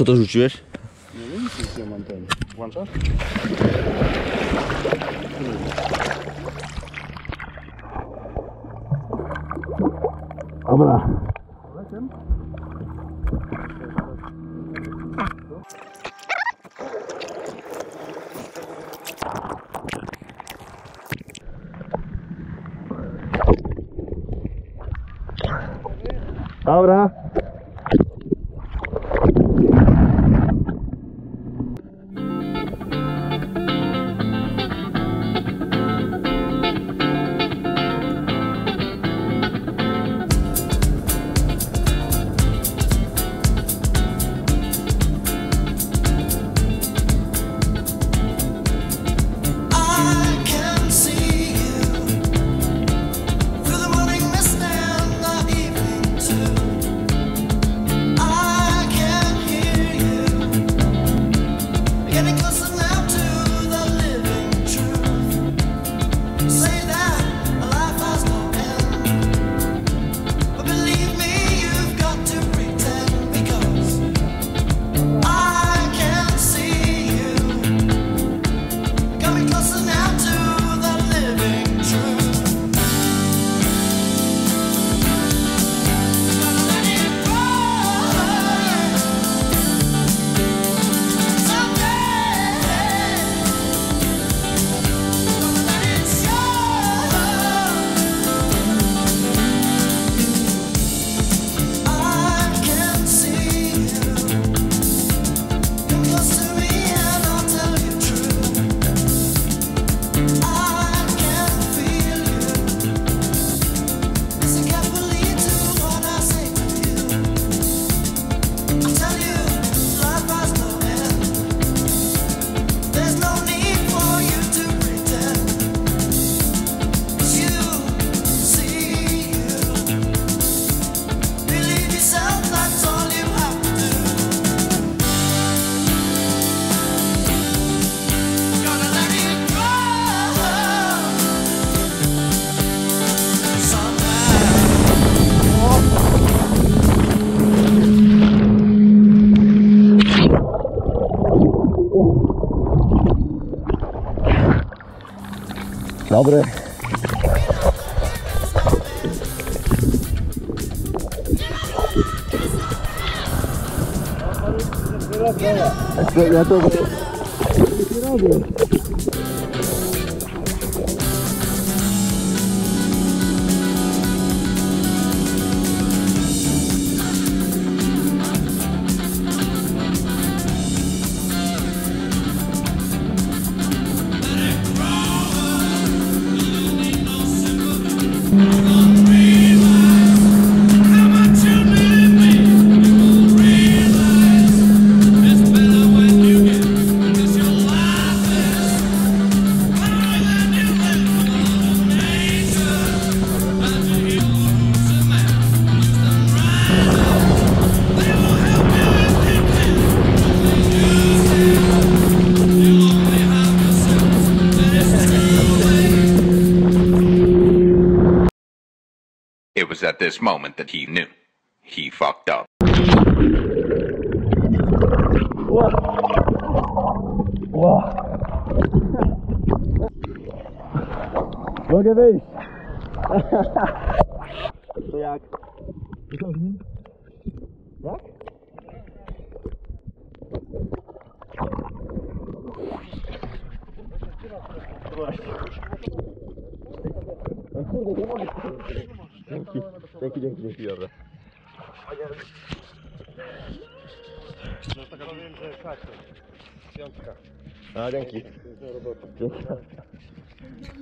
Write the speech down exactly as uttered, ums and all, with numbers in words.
Co to rzuciłeś? Nie wiem, nic nie mam ten. Włączasz? Dobra. Dobra. Dobry. Ja to nie robię. It was at this moment that he knew. He fucked up. Ła. Ła. Mogę wyjść. To jak? Jak? O kurde, nie mogę. Dzięki, dzięki, dzięki, dzięki, dobra. No tak powiem, że Kasia. Piątka. A, dzięki. Dzięki.